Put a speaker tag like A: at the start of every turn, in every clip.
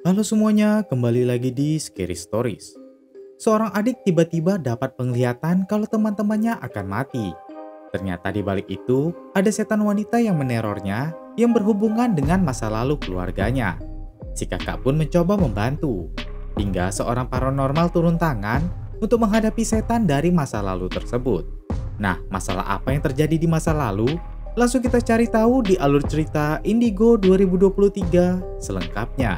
A: Halo semuanya, kembali lagi di Scary Stories. Seorang adik tiba-tiba dapat penglihatan kalau teman-temannya akan mati. Ternyata di balik itu, ada setan wanita yang menerornya yang berhubungan dengan masa lalu keluarganya. Si kakak pun mencoba membantu, hingga seorang paranormal turun tangan untuk menghadapi setan dari masa lalu tersebut. Nah, masalah apa yang terjadi di masa lalu? Langsung kita cari tahu di alur cerita Indigo 2023 selengkapnya.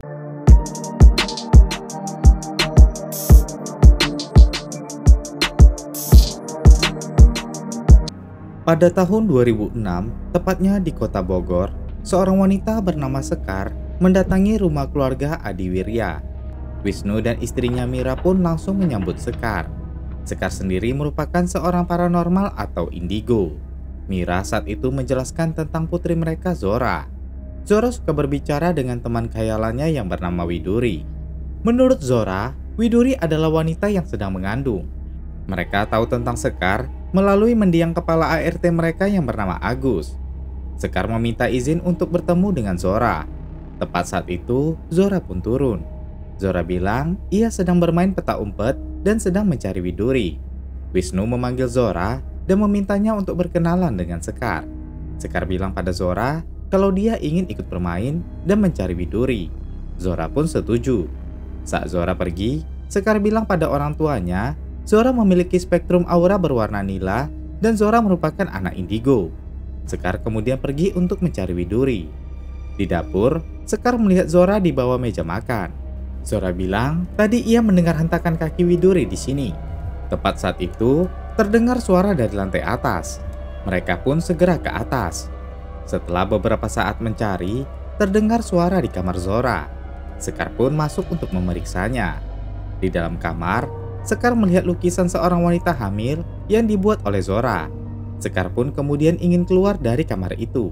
A: Pada tahun 2006, tepatnya di kota Bogor, seorang wanita bernama Sekar mendatangi rumah keluarga Adi Wirya. Wisnu dan istrinya Mira pun langsung menyambut Sekar. Sekar sendiri merupakan seorang paranormal atau indigo. Mira saat itu menjelaskan tentang putri mereka Zora. Zora suka berbicara dengan teman khayalannya yang bernama Widuri. Menurut Zora, Widuri adalah wanita yang sedang mengandung. Mereka tahu tentang Sekar melalui mendiang kepala ART mereka yang bernama Agus. Sekar meminta izin untuk bertemu dengan Zora. Tepat saat itu, Zora pun turun. Zora bilang ia sedang bermain peta umpet dan sedang mencari Widuri. Wisnu memanggil Zora dan memintanya untuk berkenalan dengan Sekar. Sekar bilang pada Zora kalau dia ingin ikut bermain dan mencari Widuri. Zora pun setuju. Saat Zora pergi, Sekar bilang pada orang tuanya Zora memiliki spektrum aura berwarna nila dan Zora merupakan anak indigo. Sekar kemudian pergi untuk mencari Widuri. Di dapur, Sekar melihat Zora di bawah meja makan. Zora bilang tadi ia mendengar hentakan kaki Widuri di sini. Tepat saat itu, terdengar suara dari lantai atas. Mereka pun segera ke atas. Setelah beberapa saat mencari, terdengar suara di kamar Zora. Sekar pun masuk untuk memeriksanya. Di dalam kamar, Sekar melihat lukisan seorang wanita hamil yang dibuat oleh Zora. Sekar pun kemudian ingin keluar dari kamar itu.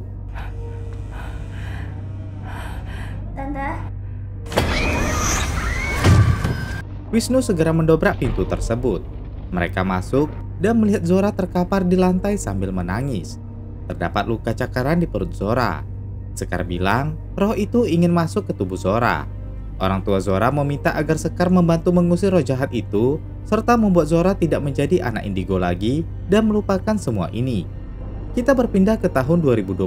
B: Tante?
A: Wisnu segera mendobrak pintu tersebut. Mereka masuk dan melihat Zora terkapar di lantai sambil menangis. Terdapat luka cakaran di perut Zora. Sekar bilang roh itu ingin masuk ke tubuh Zora. Orang tua Zora meminta agar Sekar membantu mengusir roh jahat itu, serta membuat Zora tidak menjadi anak indigo lagi dan melupakan semua ini. Kita berpindah ke tahun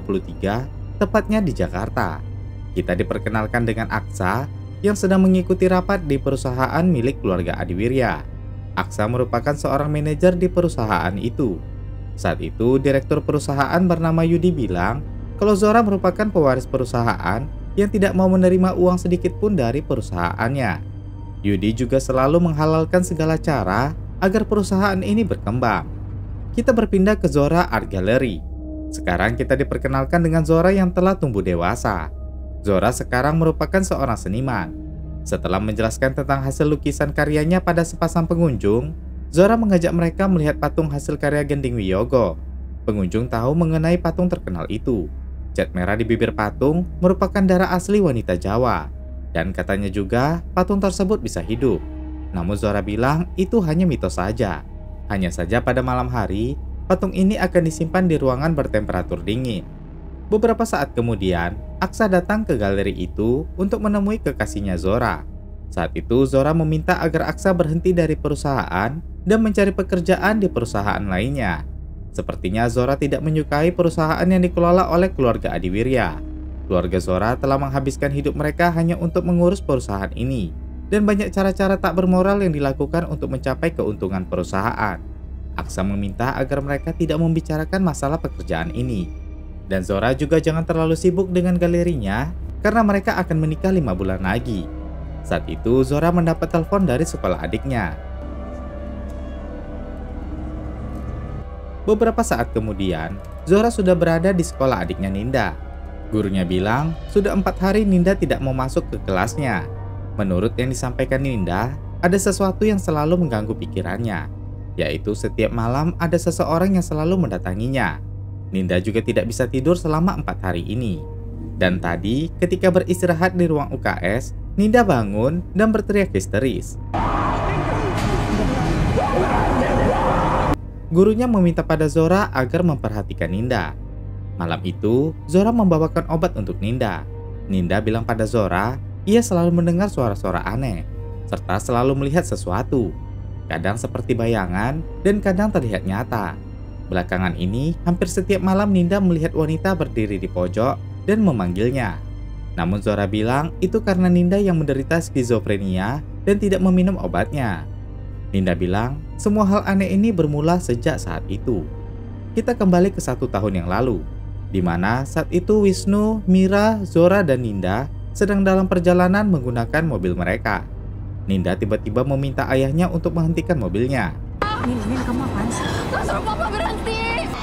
A: 2023, tepatnya di Jakarta. Kita diperkenalkan dengan Aksa yang sedang mengikuti rapat di perusahaan milik keluarga Adi Wirya. Aksa merupakan seorang manajer di perusahaan itu. Saat itu, direktur perusahaan bernama Yudi bilang kalau Zora merupakan pewaris perusahaan yang tidak mau menerima uang sedikit pun dari perusahaannya. Yudi juga selalu menghalalkan segala cara agar perusahaan ini berkembang. Kita berpindah ke Zora Art Gallery. Sekarang kita diperkenalkan dengan Zora yang telah tumbuh dewasa. Zora sekarang merupakan seorang seniman. Setelah menjelaskan tentang hasil lukisan karyanya pada sepasang pengunjung, Zora mengajak mereka melihat patung hasil karya Gending Wiyogo. Pengunjung tahu mengenai patung terkenal itu. Cat merah di bibir patung merupakan darah asli wanita Jawa. Dan katanya juga patung tersebut bisa hidup. Namun Zora bilang itu hanya mitos saja. Hanya saja pada malam hari, patung ini akan disimpan di ruangan bertemperatur dingin. Beberapa saat kemudian, Aksa datang ke galeri itu untuk menemui kekasihnya Zora. Saat itu Zora meminta agar Aksa berhenti dari perusahaan dan mencari pekerjaan di perusahaan lainnya. Sepertinya Zora tidak menyukai perusahaan yang dikelola oleh keluarga Adi Wirya. Keluarga Zora telah menghabiskan hidup mereka hanya untuk mengurus perusahaan ini. Dan banyak cara-cara tak bermoral yang dilakukan untuk mencapai keuntungan perusahaan. Aksa meminta agar mereka tidak membicarakan masalah pekerjaan ini. Dan Zora juga jangan terlalu sibuk dengan galerinya karena mereka akan menikah 5 bulan lagi. Saat itu Zora mendapat telepon dari sekolah adiknya. Beberapa saat kemudian, Zora sudah berada di sekolah adiknya Ninda. Gurunya bilang, sudah 4 hari Ninda tidak mau masuk ke kelasnya. Menurut yang disampaikan Ninda, ada sesuatu yang selalu mengganggu pikirannya, yaitu setiap malam ada seseorang yang selalu mendatanginya. Ninda juga tidak bisa tidur selama 4 hari ini. Dan tadi, ketika beristirahat di ruang UKS, Ninda bangun dan berteriak histeris. Gurunya meminta pada Zora agar memperhatikan Ninda. Malam itu, Zora membawakan obat untuk Ninda. Ninda bilang pada Zora ia selalu mendengar suara-suara aneh, serta selalu melihat sesuatu. Kadang seperti bayangan dan kadang terlihat nyata. Belakangan ini, hampir setiap malam Ninda melihat wanita berdiri di pojok dan memanggilnya. Namun Zora bilang itu karena Ninda yang menderita skizofrenia dan tidak meminum obatnya. Ninda bilang semua hal aneh ini bermula sejak saat itu. Kita kembali ke 1 tahun yang lalu, di mana saat itu Wisnu, Mira, Zora, dan Ninda sedang dalam perjalanan menggunakan mobil mereka. Ninda tiba-tiba meminta ayahnya untuk menghentikan mobilnya.
B: Min, kamu apaan sih? Gak suruh papa berhenti!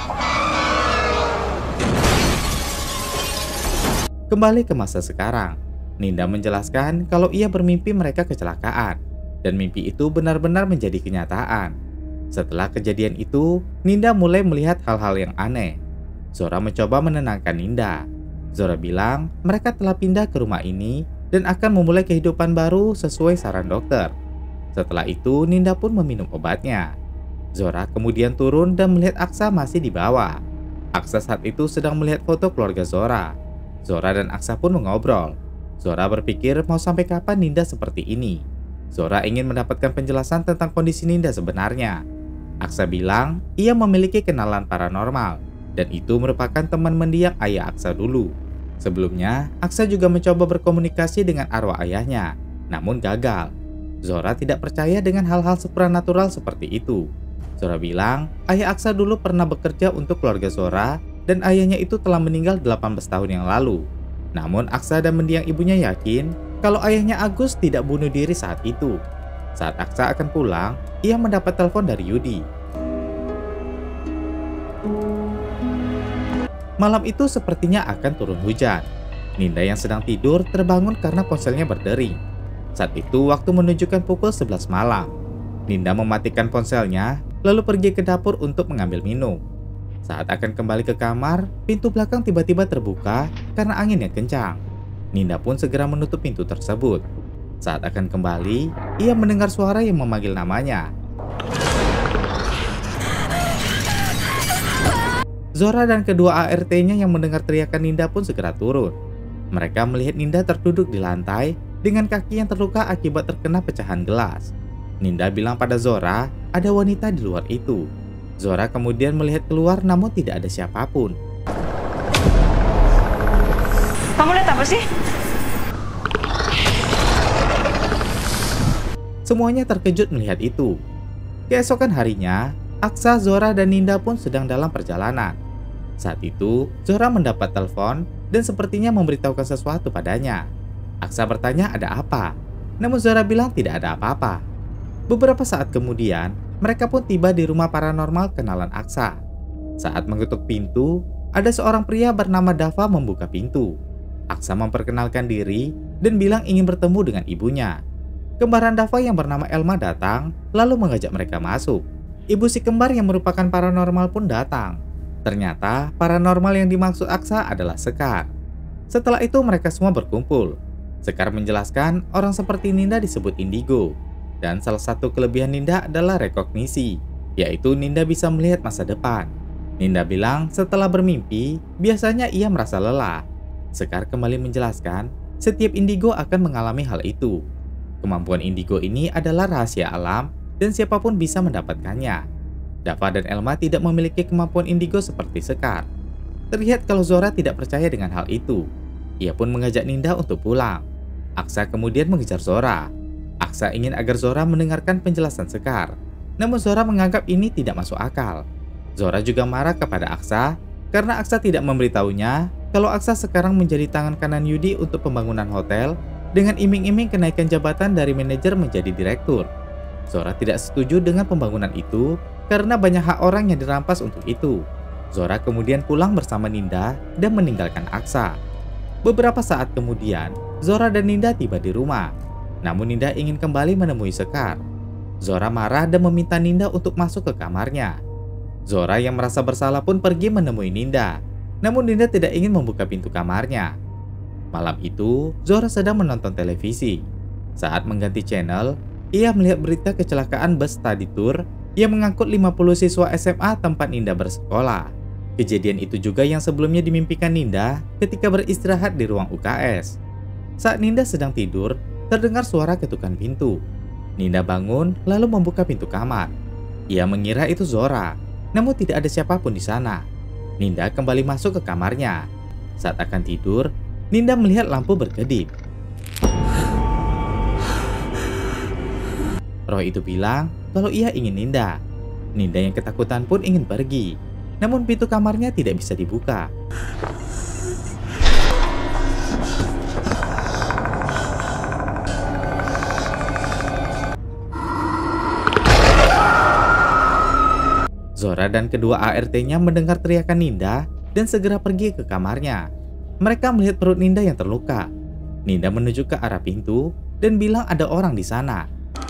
A: Kembali ke masa sekarang, Ninda menjelaskan kalau ia bermimpi mereka kecelakaan, dan mimpi itu benar-benar menjadi kenyataan. Setelah kejadian itu, Ninda mulai melihat hal-hal yang aneh. Zora mencoba menenangkan Ninda. Zora bilang mereka telah pindah ke rumah ini dan akan memulai kehidupan baru sesuai saran dokter. Setelah itu, Ninda pun meminum obatnya. Zora kemudian turun dan melihat Aksa masih di bawah. Aksa saat itu sedang melihat foto keluarga Zora. Zora dan Aksa pun mengobrol. Zora berpikir mau sampai kapan Ninda seperti ini. Zora ingin mendapatkan penjelasan tentang kondisi Ninda sebenarnya. Aksa bilang ia memiliki kenalan paranormal, dan itu merupakan teman mendiang ayah Aksa dulu. Sebelumnya, Aksa juga mencoba berkomunikasi dengan arwah ayahnya, namun gagal. Zora tidak percaya dengan hal-hal supranatural seperti itu. Zora bilang ayah Aksa dulu pernah bekerja untuk keluarga Zora dan ayahnya itu telah meninggal 18 tahun yang lalu. Namun Aksa dan mendiang ibunya yakin kalau ayahnya Agus tidak bunuh diri saat itu. Saat Aksa akan pulang, ia mendapat telepon dari Yudi. Malam itu sepertinya akan turun hujan. Ninda yang sedang tidur terbangun karena ponselnya berdering. Saat itu waktu menunjukkan pukul 11 malam. Ninda mematikan ponselnya, lalu pergi ke dapur untuk mengambil minum. Saat akan kembali ke kamar, pintu belakang tiba-tiba terbuka karena angin yang kencang. Ninda pun segera menutup pintu tersebut. Saat akan kembali, ia mendengar suara yang memanggil namanya. Zora dan kedua ART-nya yang mendengar teriakan Ninda pun segera turun. Mereka melihat Ninda terduduk di lantai dengan kaki yang terluka akibat terkena pecahan gelas. Ninda bilang pada Zora, ada wanita di luar itu. Zora kemudian melihat keluar namun tidak ada siapapun.
B: Kamu lihat apa sih?
A: Semuanya terkejut melihat itu. Keesokan harinya, Aksa, Zora, dan Ninda pun sedang dalam perjalanan. Saat itu, Zora mendapat telepon dan sepertinya memberitahukan sesuatu padanya. Aksa bertanya ada apa, namun Zora bilang tidak ada apa-apa. Beberapa saat kemudian, mereka pun tiba di rumah paranormal kenalan Aksa. Saat mengetuk pintu, ada seorang pria bernama Dava membuka pintu. Aksa memperkenalkan diri dan bilang ingin bertemu dengan ibunya. Kembaran Dava yang bernama Elma datang, lalu mengajak mereka masuk. Ibu si kembar yang merupakan paranormal pun datang. Ternyata paranormal yang dimaksud Aksa adalah Sekar. Setelah itu mereka semua berkumpul. Sekar menjelaskan orang seperti Ninda disebut indigo. Dan salah satu kelebihan Ninda adalah rekognisi, yaitu Ninda bisa melihat masa depan. Ninda bilang setelah bermimpi, biasanya ia merasa lelah. Sekar kembali menjelaskan, setiap indigo akan mengalami hal itu. Kemampuan indigo ini adalah rahasia alam dan siapapun bisa mendapatkannya. Dava dan Elma tidak memiliki kemampuan indigo seperti Sekar. Terlihat kalau Zora tidak percaya dengan hal itu. Ia pun mengajak Ninda untuk pulang. Aksa kemudian mengejar Zora. Aksa ingin agar Zora mendengarkan penjelasan Sekar. Namun Zora menganggap ini tidak masuk akal. Zora juga marah kepada Aksa karena Aksa tidak memberitahunya kalau Aksa sekarang menjadi tangan kanan Yudi untuk pembangunan hotel dengan iming-iming kenaikan jabatan dari manajer menjadi direktur. Zora tidak setuju dengan pembangunan itu karena banyak hak orang yang dirampas untuk itu. Zora kemudian pulang bersama Ninda dan meninggalkan Aksa. Beberapa saat kemudian, Zora dan Ninda tiba di rumah. Namun Ninda ingin kembali menemui Sekar. Zora marah dan meminta Ninda untuk masuk ke kamarnya. Zora yang merasa bersalah pun pergi menemui Ninda. Namun Ninda tidak ingin membuka pintu kamarnya. Malam itu, Zora sedang menonton televisi. Saat mengganti channel, ia melihat berita kecelakaan bus study tour yang mengangkut 50 siswa SMA tempat Ninda bersekolah. Kejadian itu juga yang sebelumnya dimimpikan Ninda ketika beristirahat di ruang UKS. Saat Ninda sedang tidur, terdengar suara ketukan pintu. Ninda bangun lalu membuka pintu kamar. Ia mengira itu Zora, namun tidak ada siapapun di sana. Ninda kembali masuk ke kamarnya. Saat akan tidur, Ninda melihat lampu berkedip. Roh itu bilang kalau ia ingin Ninda. Ninda yang ketakutan pun ingin pergi, namun pintu kamarnya tidak bisa dibuka. Zora dan kedua ART-nya mendengar teriakan Ninda dan segera pergi ke kamarnya. Mereka melihat perut Ninda yang terluka. Ninda menuju ke arah pintu dan bilang ada orang di sana.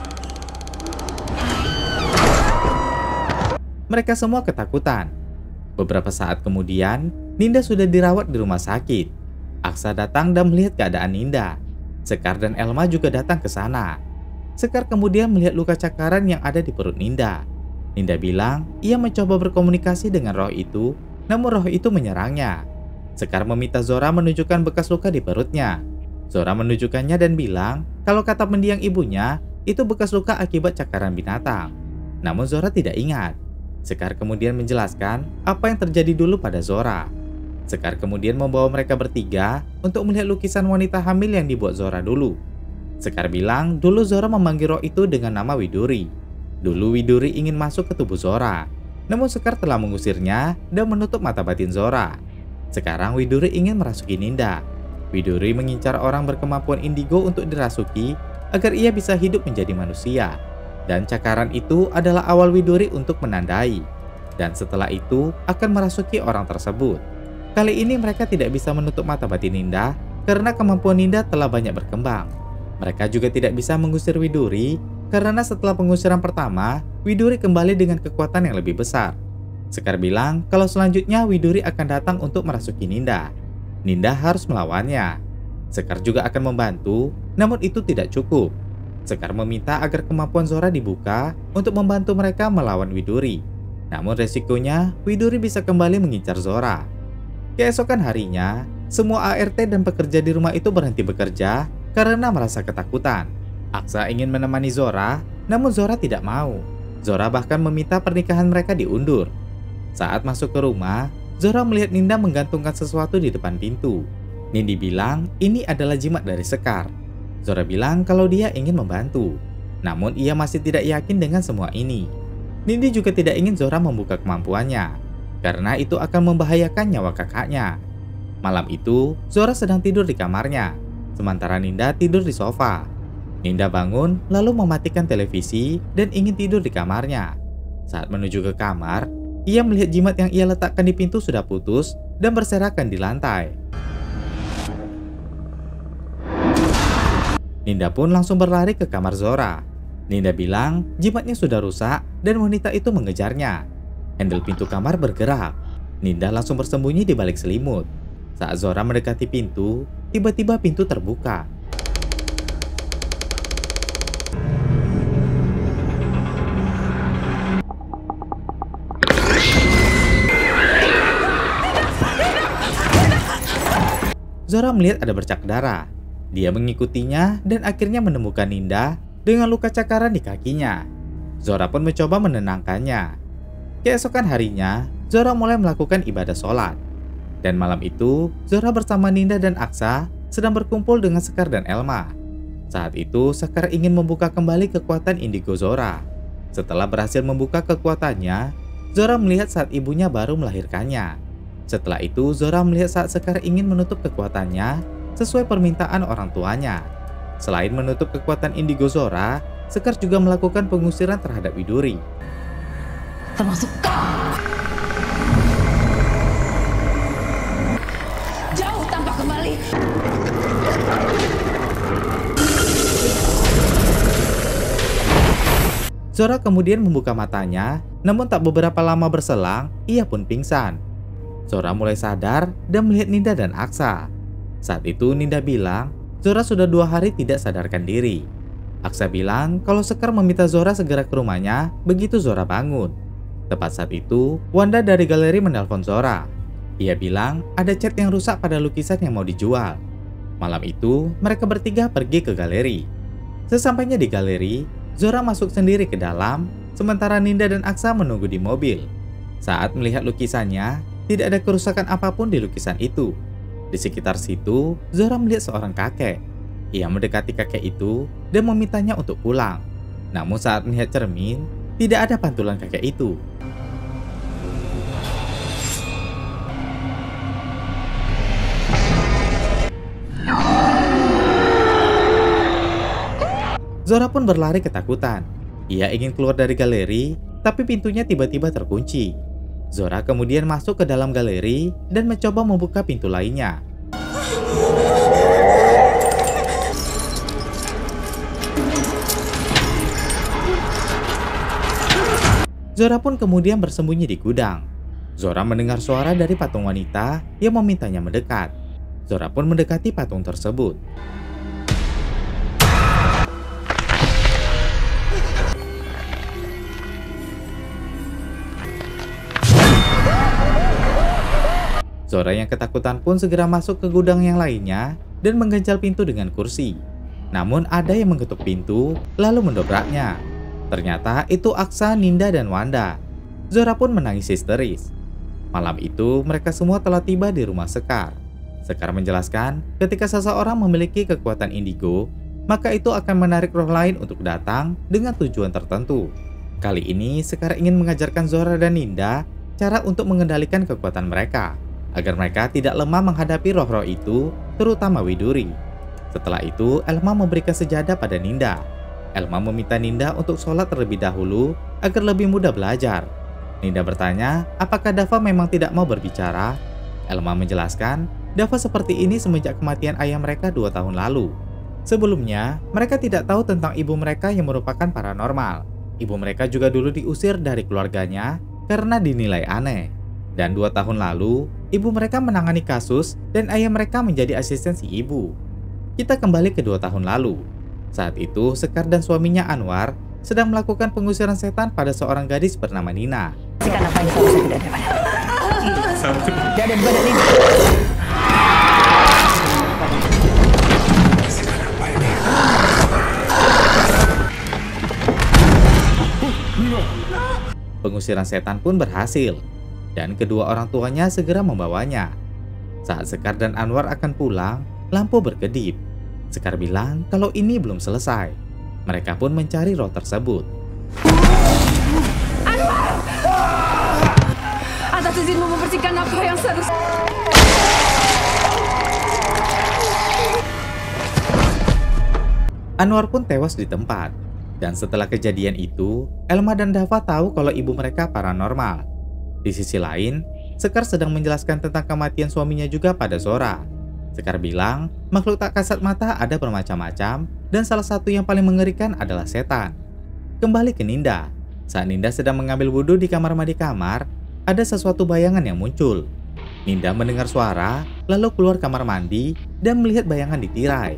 A: Mereka semua ketakutan. Beberapa saat kemudian, Ninda sudah dirawat di rumah sakit. Aksa datang dan melihat keadaan Ninda. Sekar dan Elma juga datang ke sana. Sekar kemudian melihat luka cakaran yang ada di perut Ninda. Ninda bilang ia mencoba berkomunikasi dengan roh itu, namun roh itu menyerangnya. Sekar meminta Zora menunjukkan bekas luka di perutnya. Zora menunjukkannya dan bilang kalau kata mendiang ibunya, itu bekas luka akibat cakaran binatang. Namun Zora tidak ingat. Sekar kemudian menjelaskan apa yang terjadi dulu pada Zora. Sekar kemudian membawa mereka bertiga untuk melihat lukisan wanita hamil yang dibuat Zora dulu. Sekar bilang dulu Zora memanggil roh itu dengan nama Widuri. Dulu Widuri ingin masuk ke tubuh Zora, namun Sekar telah mengusirnya dan menutup mata batin Zora. Sekarang Widuri ingin merasuki Ninda. Widuri mengincar orang berkemampuan indigo untuk dirasuki agar ia bisa hidup menjadi manusia. Dan cakaran itu adalah awal Widuri untuk menandai. Dan setelah itu akan merasuki orang tersebut. Kali ini mereka tidak bisa menutup mata batin Ninda karena kemampuan Ninda telah banyak berkembang. Mereka juga tidak bisa mengusir Widuri karena setelah pengusiran pertama, Widuri kembali dengan kekuatan yang lebih besar. Sekar bilang kalau selanjutnya Widuri akan datang untuk merasuki Ninda. Ninda harus melawannya. Sekar juga akan membantu, namun itu tidak cukup. Sekar meminta agar kemampuan Zora dibuka untuk membantu mereka melawan Widuri. Namun resikonya, Widuri bisa kembali mengincar Zora. Keesokan harinya, semua ART dan pekerja di rumah itu berhenti bekerja karena merasa ketakutan. Aksa ingin menemani Zora, namun Zora tidak mau. Zora bahkan meminta pernikahan mereka diundur. Saat masuk ke rumah, Zora melihat Ninda menggantungkan sesuatu di depan pintu. Nindi bilang ini adalah jimat dari Sekar. Zora bilang kalau dia ingin membantu, namun ia masih tidak yakin dengan semua ini. Nindi juga tidak ingin Zora membuka kemampuannya, karena itu akan membahayakan nyawa kakaknya. Malam itu, Zora sedang tidur di kamarnya, sementara Ninda tidur di sofa. Ninda bangun lalu mematikan televisi dan ingin tidur di kamarnya. Saat menuju ke kamar, ia melihat jimat yang ia letakkan di pintu sudah putus dan berserakan di lantai. Ninda pun langsung berlari ke kamar Zora. Ninda bilang jimatnya sudah rusak dan wanita itu mengejarnya. Handle pintu kamar bergerak. Ninda langsung bersembunyi di balik selimut. Saat Zora mendekati pintu, tiba-tiba pintu terbuka. Zora melihat ada bercak darah. Dia mengikutinya dan akhirnya menemukan Ninda dengan luka cakaran di kakinya. Zora pun mencoba menenangkannya. Keesokan harinya, Zora mulai melakukan ibadah sholat. Dan malam itu, Zora bersama Ninda dan Aksa sedang berkumpul dengan Sekar dan Elma. Saat itu, Sekar ingin membuka kembali kekuatan indigo Zora. Setelah berhasil membuka kekuatannya, Zora melihat saat ibunya baru melahirkannya. Setelah itu, Zora melihat saat Sekar ingin menutup kekuatannya sesuai permintaan orang tuanya. Selain menutup kekuatan indigo Zora, Sekar juga melakukan pengusiran terhadap Widuri.
B: Termasuk kau. Jauh tanpa kembali.
A: Zora kemudian membuka matanya, namun tak beberapa lama berselang, ia pun pingsan. Zora mulai sadar dan melihat Ninda dan Aksa. Saat itu Ninda bilang, Zora sudah 2 hari tidak sadarkan diri. Aksa bilang kalau Sekar meminta Zora segera ke rumahnya begitu Zora bangun. Tepat saat itu, Wanda dari galeri menelpon Zora. Ia bilang ada cat yang rusak pada lukisan yang mau dijual. Malam itu, mereka bertiga pergi ke galeri. Sesampainya di galeri, Zora masuk sendiri ke dalam, sementara Ninda dan Aksa menunggu di mobil. Saat melihat lukisannya, tidak ada kerusakan apapun di lukisan itu. Di sekitar situ, Zora melihat seorang kakek. Ia mendekati kakek itu dan memintanya untuk pulang. Namun saat melihat cermin, tidak ada pantulan kakek itu. Zora pun berlari ketakutan. Ia ingin keluar dari galeri, tapi pintunya tiba-tiba terkunci. Zora kemudian masuk ke dalam galeri dan mencoba membuka pintu lainnya. Zora pun kemudian bersembunyi di gudang. Zora mendengar suara dari patung wanita yang memintanya mendekat. Zora pun mendekati patung tersebut. Zora yang ketakutan pun segera masuk ke gudang yang lainnya dan mengganjal pintu dengan kursi. Namun ada yang mengetuk pintu lalu mendobraknya. Ternyata itu Aksa, Ninda, dan Wanda. Zora pun menangis histeris. Malam itu mereka semua telah tiba di rumah Sekar. Sekar menjelaskan ketika seseorang memiliki kekuatan indigo, maka itu akan menarik roh lain untuk datang dengan tujuan tertentu. Kali ini Sekar ingin mengajarkan Zora dan Ninda cara untuk mengendalikan kekuatan mereka, agar mereka tidak lemah menghadapi roh-roh itu, terutama Widuri. Setelah itu, Elma memberikan sejadah pada Ninda. Elma meminta Ninda untuk sholat terlebih dahulu agar lebih mudah belajar. Ninda bertanya, apakah Dava memang tidak mau berbicara? Elma menjelaskan, Dava seperti ini semenjak kematian ayah mereka 2 tahun lalu. Sebelumnya, mereka tidak tahu tentang ibu mereka yang merupakan paranormal. Ibu mereka juga dulu diusir dari keluarganya karena dinilai aneh. Dan 2 tahun lalu, ibu mereka menangani kasus dan ayah mereka menjadi asisten si ibu. Kita kembali ke 2 tahun lalu. Saat itu, Sekar dan suaminya Anwar sedang melakukan pengusiran setan pada seorang gadis bernama Nina.
B: Sikan apa yang seharusnya tidak ada pada. Tidak ada badan ini.
A: Pengusiran setan pun berhasil, dan kedua orang tuanya segera membawanya. Saat Sekar dan Anwar akan pulang, lampu berkedip. Sekar bilang kalau ini belum selesai. Mereka pun mencari roh tersebut.
B: Anwar! Atas izinmu membersihkan apa yang seharusnya.
A: Anwar pun tewas di tempat. Dan setelah kejadian itu, Elma dan Dava tahu kalau ibu mereka paranormal. Di sisi lain, Sekar sedang menjelaskan tentang kematian suaminya juga pada Zora. Sekar bilang, makhluk tak kasat mata ada bermacam-macam, dan salah satu yang paling mengerikan adalah setan. Kembali ke Ninda. Saat Ninda sedang mengambil wudhu di kamar mandi kamar, ada sesuatu bayangan yang muncul. Ninda mendengar suara, lalu keluar kamar mandi dan melihat bayangan di tirai.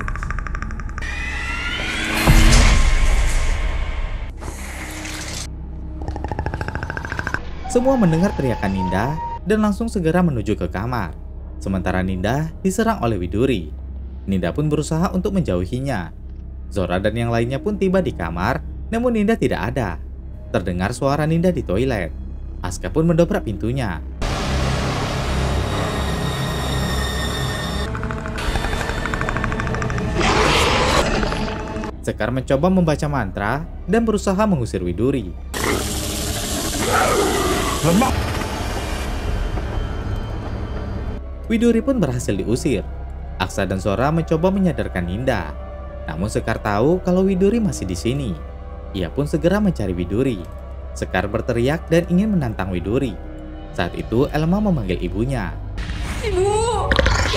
A: Semua mendengar teriakan Ninda dan langsung segera menuju ke kamar. Sementara Ninda diserang oleh Widuri. Ninda pun berusaha untuk menjauhinya. Zora dan yang lainnya pun tiba di kamar, namun Ninda tidak ada. Terdengar suara Ninda di toilet. Aska pun mendobrak pintunya. Sekar mencoba membaca mantra dan berusaha mengusir Widuri. Widuri pun berhasil diusir. Aksa dan Zora mencoba menyadarkan Ninda. Namun Sekar tahu kalau Widuri masih di sini. Ia pun segera mencari Widuri. Sekar berteriak dan ingin menantang Widuri. Saat itu Elma memanggil ibunya.
B: Ibu!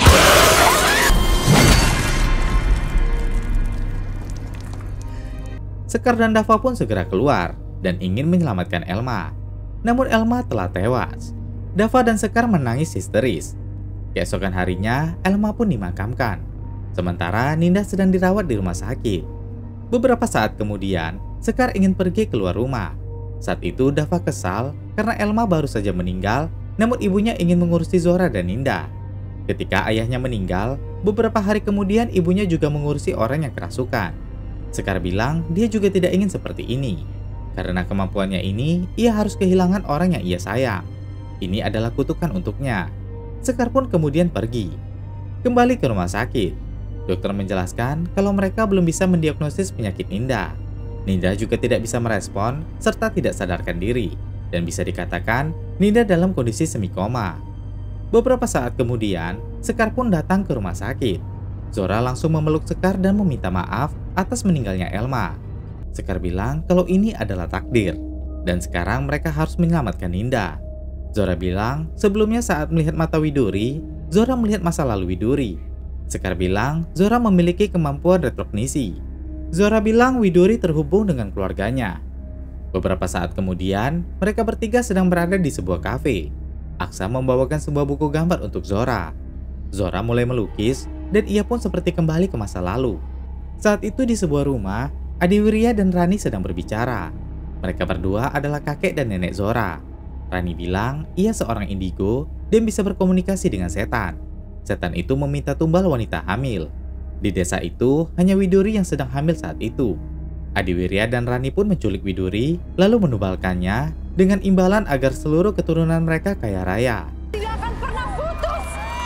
A: Sekar dan Dava pun segera keluar dan ingin menyelamatkan Elma. Namun Elma telah tewas. Dava dan Sekar menangis histeris. Keesokan harinya, Elma pun dimakamkan. Sementara Ninda sedang dirawat di rumah sakit. Beberapa saat kemudian, Sekar ingin pergi keluar rumah. Saat itu Dava kesal karena Elma baru saja meninggal, namun ibunya ingin mengurusi Zora dan Ninda. Ketika ayahnya meninggal, Beberapa hari kemudian ibunya juga mengurusi orang yang kerasukan. Sekar bilang dia juga tidak ingin seperti ini. Karena kemampuannya ini, ia harus kehilangan orang yang ia sayang. Ini adalah kutukan untuknya. Sekar pun kemudian pergi. Kembali ke rumah sakit. Dokter menjelaskan kalau mereka belum bisa mendiagnosis penyakit Ninda. Ninda juga tidak bisa merespon serta tidak sadarkan diri. Dan bisa dikatakan Ninda dalam kondisi semi koma. Beberapa saat kemudian, Sekar pun datang ke rumah sakit. Zora langsung memeluk Sekar dan meminta maaf atas meninggalnya Elma. Sekar bilang kalau ini adalah takdir. Dan sekarang mereka harus menyelamatkan Ninda. Zora bilang sebelumnya saat melihat mata Widuri, Zora melihat masa lalu Widuri. Sekar bilang Zora memiliki kemampuan retrognisi. Zora bilang Widuri terhubung dengan keluarganya. Beberapa saat kemudian, mereka bertiga sedang berada di sebuah kafe. Aksa membawakan sebuah buku gambar untuk Zora. Zora mulai melukis dan ia pun seperti kembali ke masa lalu. Saat itu di sebuah rumah, Adiwirya dan Rani sedang berbicara. Mereka berdua adalah kakek dan nenek Zora. Rani bilang ia seorang indigo dan bisa berkomunikasi dengan setan. Setan itu meminta tumbal wanita hamil. Di desa itu hanya Widuri yang sedang hamil saat itu. Adiwirya dan Rani pun menculik Widuri lalu menumbalkannya dengan imbalan agar seluruh keturunan mereka kaya raya.
B: Tidak akan pernah putus.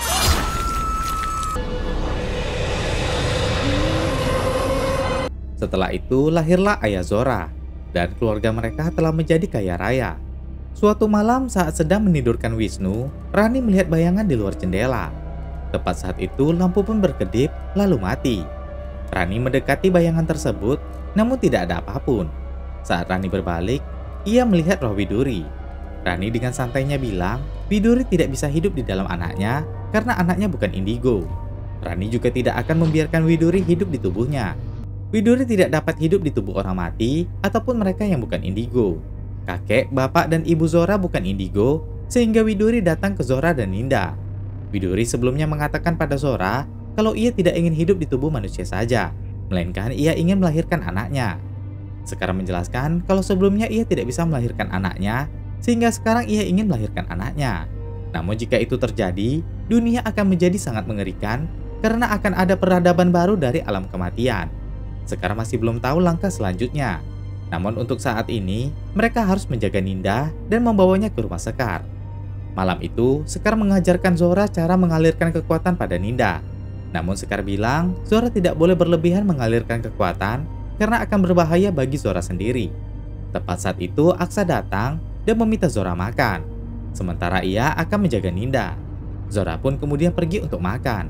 A: Setelah itu lahirlah ayah Zora dan keluarga mereka telah menjadi kaya raya. Suatu malam saat sedang menidurkan Wisnu, Rani melihat bayangan di luar jendela. Tepat saat itu lampu pun berkedip lalu mati. Rani mendekati bayangan tersebut namun tidak ada apapun. Saat Rani berbalik, ia melihat roh Widuri. Rani dengan santainya bilang Widuri tidak bisa hidup di dalam anaknya karena anaknya bukan indigo. Rani juga tidak akan membiarkan Widuri hidup di tubuhnya. Widuri tidak dapat hidup di tubuh orang mati ataupun mereka yang bukan indigo. Kakek, bapak, dan ibu Zora bukan indigo, sehingga Widuri datang ke Zora dan Ninda. Widuri sebelumnya mengatakan pada Zora kalau ia tidak ingin hidup di tubuh manusia saja, melainkan ia ingin melahirkan anaknya. Sekarang menjelaskan kalau sebelumnya ia tidak bisa melahirkan anaknya, sehingga sekarang ia ingin melahirkan anaknya. Namun jika itu terjadi, dunia akan menjadi sangat mengerikan karena akan ada peradaban baru dari alam kematian. Sekarang masih belum tahu langkah selanjutnya. Namun untuk saat ini, mereka harus menjaga Ninda dan membawanya ke rumah Sekar. Malam itu, Sekar mengajarkan Zora cara mengalirkan kekuatan pada Ninda. Namun Sekar bilang, Zora tidak boleh berlebihan mengalirkan kekuatan karena akan berbahaya bagi Zora sendiri. Tepat saat itu, Aksa datang dan meminta Zora makan. Sementara ia akan menjaga Ninda. Zora pun kemudian pergi untuk makan.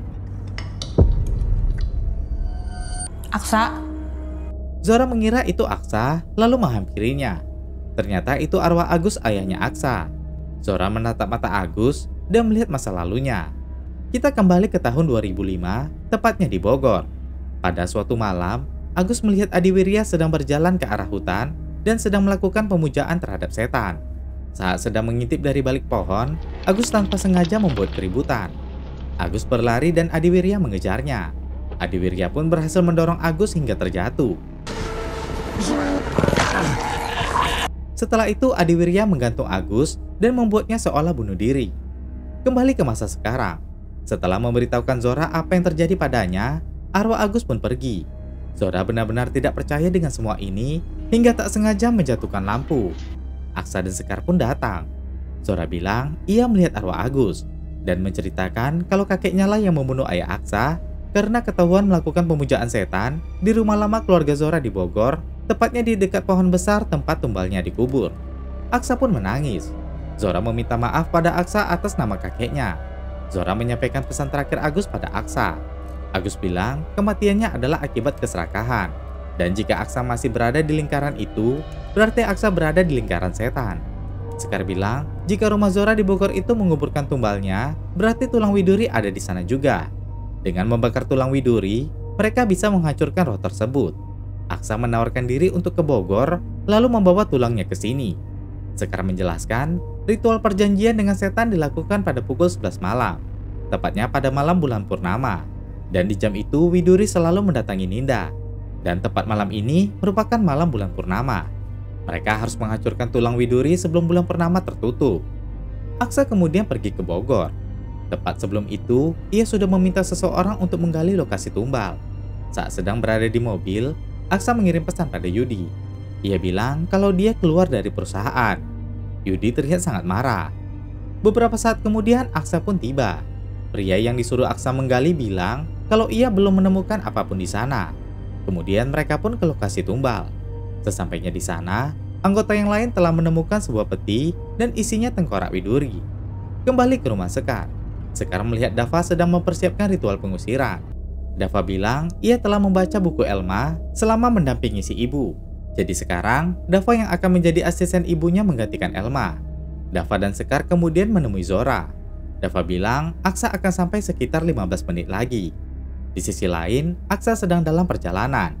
B: Aksa.
A: Zora mengira itu Aksa, lalu menghampirinya. Ternyata itu arwah Agus, ayahnya Aksa. Zora menatap mata Agus dan melihat masa lalunya. Kita kembali ke tahun 2005, tepatnya di Bogor. Pada suatu malam, Agus melihat Adiwirya sedang berjalan ke arah hutan dan sedang melakukan pemujaan terhadap setan. Saat sedang mengintip dari balik pohon, Agus tanpa sengaja membuat keributan. Agus berlari dan Adiwirya mengejarnya. Adiwirya pun berhasil mendorong Agus hingga terjatuh. Setelah itu Adiwirya menggantung Agus dan membuatnya seolah bunuh diri. Kembali ke masa sekarang. Setelah memberitahukan Zora apa yang terjadi padanya, arwah Agus pun pergi. Zora benar-benar tidak percaya dengan semua ini hingga tak sengaja menjatuhkan lampu. Aksa dan Sekar pun datang. Zora bilang ia melihat arwah Agus dan menceritakan kalau kakeknya lah yang membunuh ayah Aksa karena ketahuan melakukan pemujaan setan di rumah lama keluarga Zora di Bogor, tepatnya di dekat pohon besar tempat tumbalnya dikubur. Aksa pun menangis. Zora meminta maaf pada Aksa atas nama kakeknya. Zora menyampaikan pesan terakhir Agus pada Aksa. Agus bilang kematiannya adalah akibat keserakahan. Dan jika Aksa masih berada di lingkaran itu, berarti Aksa berada di lingkaran setan. Sekar bilang, jika rumah Zora di Bogor itu menguburkan tumbalnya, berarti tulang Widuri ada di sana juga. Dengan membakar tulang Widuri, mereka bisa menghancurkan roh tersebut. Aksa menawarkan diri untuk ke Bogor, lalu membawa tulangnya ke sini. Sekar menjelaskan, ritual perjanjian dengan setan dilakukan pada pukul 11 malam, tepatnya pada malam bulan purnama. Dan di jam itu Widuri selalu mendatangi Ninda. Dan tepat malam ini merupakan malam bulan purnama. Mereka harus menghancurkan tulang Widuri sebelum bulan purnama tertutup. Aksa kemudian pergi ke Bogor. Tepat sebelum itu, ia sudah meminta seseorang untuk menggali lokasi tumbal. Saat sedang berada di mobil, Aksa mengirim pesan pada Yudi. Ia bilang kalau dia keluar dari perusahaan. Yudi terlihat sangat marah. Beberapa saat kemudian Aksa pun tiba. Pria yang disuruh Aksa menggali bilang kalau ia belum menemukan apapun di sana. Kemudian mereka pun ke lokasi tumbal. Sesampainya di sana, anggota yang lain telah menemukan sebuah peti dan isinya tengkorak Widuri. Kembali ke rumah Sekar. Sekar melihat Dava sedang mempersiapkan ritual pengusiran. Dava bilang ia telah membaca buku Elma selama mendampingi si ibu. Jadi sekarang, Dava yang akan menjadi asisten ibunya menggantikan Elma. Dava dan Sekar kemudian menemui Zora. Dava bilang Aksa akan sampai sekitar 15 menit lagi. Di sisi lain, Aksa sedang dalam perjalanan.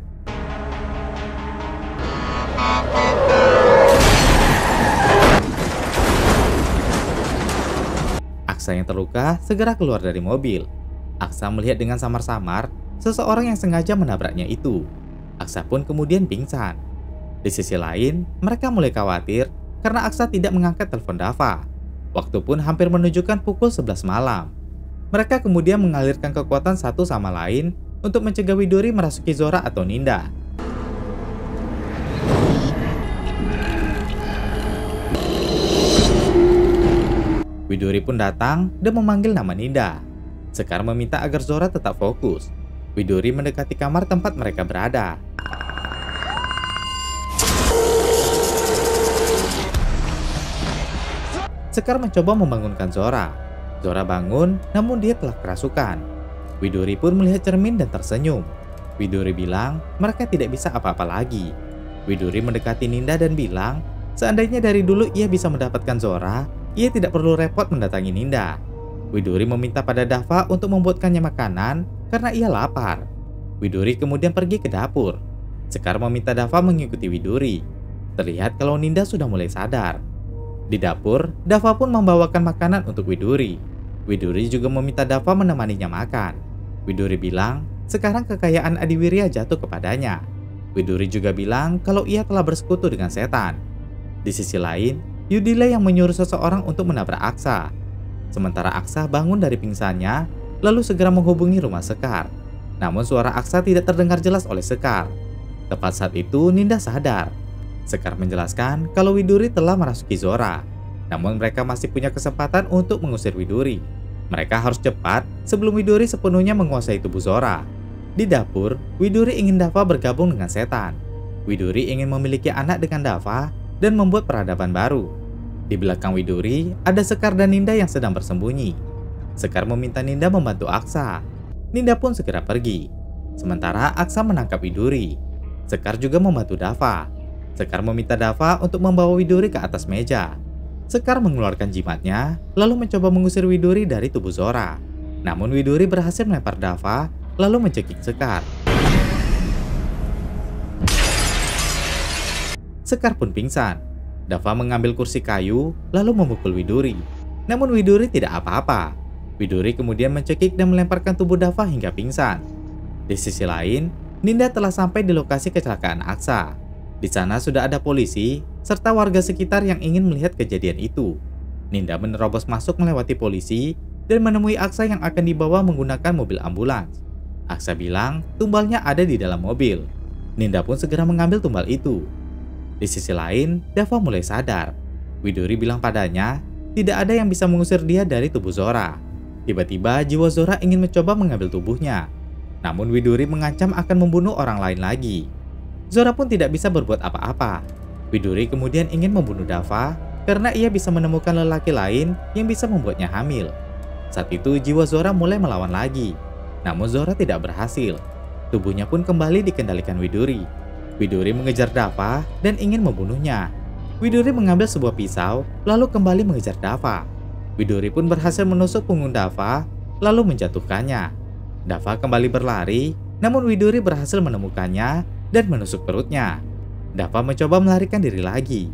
A: Aksa yang terluka segera keluar dari mobil. Aksa melihat dengan samar-samar seseorang yang sengaja menabraknya itu. Aksa pun kemudian pingsan. Di sisi lain, mereka mulai khawatir karena Aksa tidak mengangkat telepon Dava. Waktu pun hampir menunjukkan pukul 11 malam. Mereka kemudian mengalirkan kekuatan satu sama lain untuk mencegah Widuri merasuki Zora atau Ninda. Widuri pun datang dan memanggil nama Ninda. Sekar meminta agar Zora tetap fokus. Widuri mendekati kamar tempat mereka berada. Sekar mencoba membangunkan Zora. Zora bangun, namun dia telah kerasukan. Widuri pun melihat cermin dan tersenyum. Widuri bilang mereka tidak bisa apa-apa lagi. Widuri mendekati Ninda dan bilang, seandainya dari dulu ia bisa mendapatkan Zora, ia tidak perlu repot mendatangi Ninda. Widuri meminta pada Dava untuk membuatkannya makanan karena ia lapar. Widuri kemudian pergi ke dapur. Sekar meminta Dava mengikuti Widuri. Terlihat kalau Ninda sudah mulai sadar. Di dapur, Dava pun membawakan makanan untuk Widuri. Widuri juga meminta Dava menemaninya makan. Widuri bilang, sekarang kekayaan Adiwirya jatuh kepadanya. Widuri juga bilang kalau ia telah bersekutu dengan setan. Di sisi lain, Yudila yang menyuruh seseorang untuk menabrak Aksa. Sementara Aksa bangun dari pingsannya, lalu segera menghubungi rumah Sekar. Namun suara Aksa tidak terdengar jelas oleh Sekar. Tepat saat itu Ninda sadar. Sekar menjelaskan kalau Widuri telah merasuki Zora. Namun mereka masih punya kesempatan untuk mengusir Widuri. Mereka harus cepat sebelum Widuri sepenuhnya menguasai tubuh Zora. Di dapur, Widuri ingin Dava bergabung dengan setan. Widuri ingin memiliki anak dengan Dava dan membuat peradaban baru. Di belakang Widuri, ada Sekar dan Ninda yang sedang bersembunyi. Sekar meminta Ninda membantu Aksa. Ninda pun segera pergi. Sementara Aksa menangkap Widuri. Sekar juga membantu Dava. Sekar meminta Dava untuk membawa Widuri ke atas meja. Sekar mengeluarkan jimatnya, lalu mencoba mengusir Widuri dari tubuh Zora. Namun Widuri berhasil melempar Dava, lalu mencekik Sekar. Sekar pun pingsan. Dava mengambil kursi kayu, lalu memukul Widuri. Namun Widuri tidak apa-apa. Widuri kemudian mencekik dan melemparkan tubuh Dava hingga pingsan. Di sisi lain, Ninda telah sampai di lokasi kecelakaan Aksa. Di sana sudah ada polisi, serta warga sekitar yang ingin melihat kejadian itu. Ninda menerobos masuk melewati polisi, dan menemui Aksa yang akan dibawa menggunakan mobil ambulans. Aksa bilang tumbalnya ada di dalam mobil. Ninda pun segera mengambil tumbal itu. Di sisi lain, Dava mulai sadar. Widuri bilang padanya, tidak ada yang bisa mengusir dia dari tubuh Zora. Tiba-tiba jiwa Zora ingin mencoba mengambil tubuhnya. Namun Widuri mengancam akan membunuh orang lain lagi. Zora pun tidak bisa berbuat apa-apa. Widuri kemudian ingin membunuh Dava karena ia bisa menemukan lelaki lain yang bisa membuatnya hamil. Saat itu jiwa Zora mulai melawan lagi. Namun Zora tidak berhasil. Tubuhnya pun kembali dikendalikan Widuri. Widuri mengejar Dava dan ingin membunuhnya. Widuri mengambil sebuah pisau lalu kembali mengejar Dava. Widuri pun berhasil menusuk punggung Dava lalu menjatuhkannya. Dava kembali berlari, namun Widuri berhasil menemukannya dan menusuk perutnya. Dava mencoba melarikan diri lagi.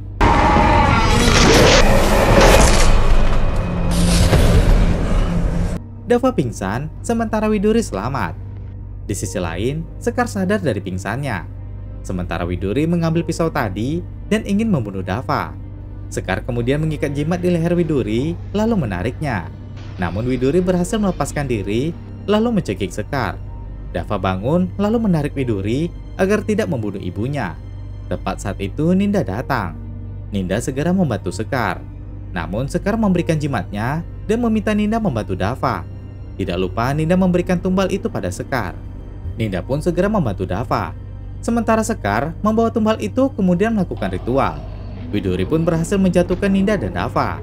A: Dava pingsan, sementara Widuri selamat. Di sisi lain, Sekar sadar dari pingsannya. Sementara Widuri mengambil pisau tadi dan ingin membunuh Dava. Sekar kemudian mengikat jimat di leher Widuri, lalu menariknya. Namun Widuri berhasil melepaskan diri lalu mencekik Sekar. Dava bangun lalu menarik Widuri agar tidak membunuh ibunya. Tepat saat itu Ninda datang. Ninda segera membantu Sekar. Namun Sekar memberikan jimatnya dan meminta Ninda membantu Dava. Tidak lupa Ninda memberikan tumbal itu pada Sekar. Ninda pun segera membantu Dava. Sementara Sekar membawa tumbal itu kemudian melakukan ritual. Widuri pun berhasil menjatuhkan Ninda dan Dava.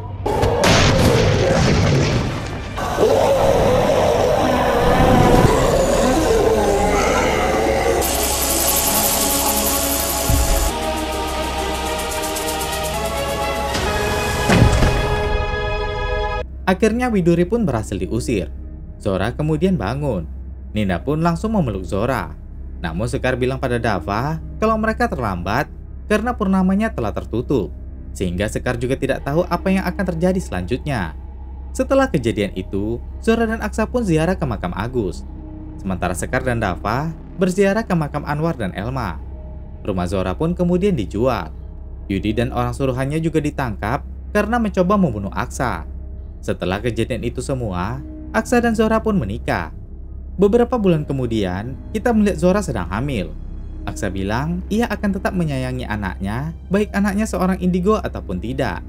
A: Akhirnya Widuri pun berhasil diusir. Zora kemudian bangun. Ninda pun langsung memeluk Zora. Namun Sekar bilang pada Dava kalau mereka terlambat karena purnamanya telah tertutup, sehingga Sekar juga tidak tahu apa yang akan terjadi selanjutnya. Setelah kejadian itu, Zora dan Aksa pun ziarah ke makam Agus. Sementara Sekar dan Dava berziarah ke makam Anwar dan Elma. Rumah Zora pun kemudian dijual. Yudi dan orang suruhannya juga ditangkap karena mencoba membunuh Aksa. Setelah kejadian itu semua, Aksa dan Zora pun menikah. Beberapa bulan kemudian, kita melihat Zora sedang hamil. Aksa bilang ia akan tetap menyayangi anaknya, baik anaknya seorang indigo ataupun tidak.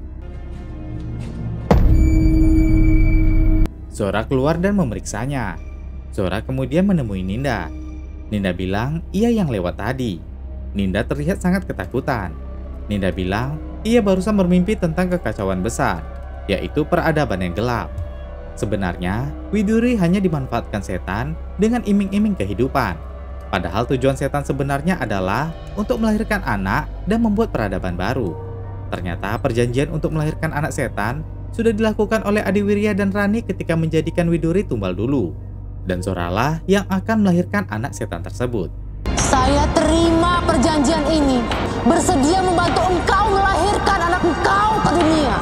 A: Zora keluar dan memeriksanya. Zora kemudian menemui Ninda. Ninda bilang ia yang lewat tadi. Ninda terlihat sangat ketakutan. Ninda bilang ia barusan bermimpi tentang kekacauan besar, yaitu peradaban yang gelap. Sebenarnya, Widuri hanya dimanfaatkan setan dengan iming-iming kehidupan. Padahal tujuan setan sebenarnya adalah untuk melahirkan anak dan membuat peradaban baru. Ternyata perjanjian untuk melahirkan anak setan sudah dilakukan oleh Adiwirya dan Rani ketika menjadikan Widuri tumbal dulu. Dan Zoralah yang akan melahirkan anak setan tersebut.
C: Saya terima perjanjian ini, bersedia membantu engkau melahirkan anak engkau ke dunia.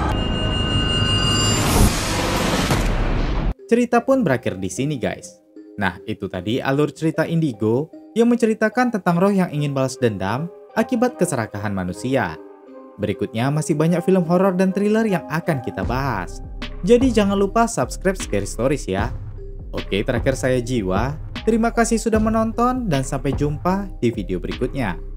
A: Cerita pun berakhir di sini guys. Nah, itu tadi alur cerita Indigo yang menceritakan tentang roh yang ingin balas dendam akibat keserakahan manusia. Berikutnya masih banyak film horor dan thriller yang akan kita bahas. Jadi jangan lupa subscribe Scary Stories ya. Oke, terakhir saya Jiwa. Terima kasih sudah menonton dan sampai jumpa di video berikutnya.